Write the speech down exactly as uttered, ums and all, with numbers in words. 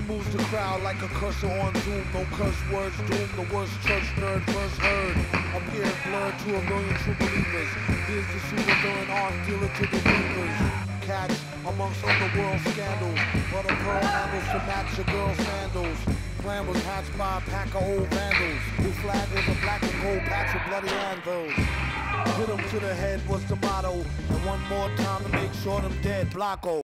moves the crowd like a cursor on Zoom. No curse words doom, the worst church nerd first heard. Appeared blurred to a million true believers. Here's the super villain art dealer to the reapers. Catch amongst underworld scandals, but a pearl handles to match your girl's sandals. Plan was hatched by a pack of old vandals. His flag was a black and gold patch with bloody anvils. Hit him to the head was the motto, and one more time to make sure them dead. Blocko.